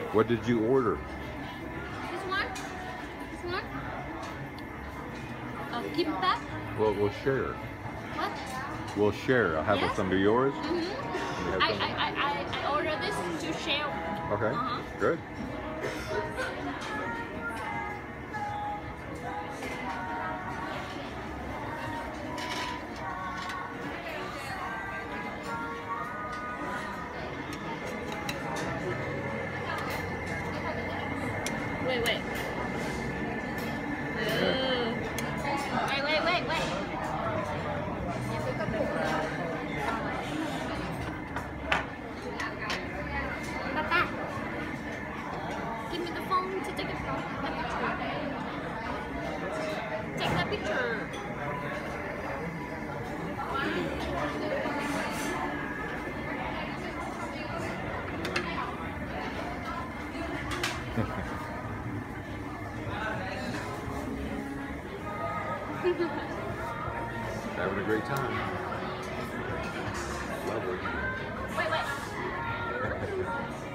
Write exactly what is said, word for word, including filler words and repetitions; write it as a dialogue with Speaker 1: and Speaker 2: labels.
Speaker 1: What did you order?
Speaker 2: This one? This one? Uh, kimbap?
Speaker 1: Well, we'll share.
Speaker 2: What?
Speaker 1: We'll share. I'll have
Speaker 2: Yes?
Speaker 1: some of yours.
Speaker 2: Mm-hmm.
Speaker 1: You have
Speaker 2: I,
Speaker 1: some?
Speaker 2: I, I, I, I ordered this to share.
Speaker 1: Okay,
Speaker 2: Uh-huh.
Speaker 1: good.
Speaker 2: Wait, wait. Uh, wait, wait, wait, wait. Papa, give me the phone to take a picture. Take the picture.
Speaker 1: Having a great time. Lovely.
Speaker 2: Wait, wait.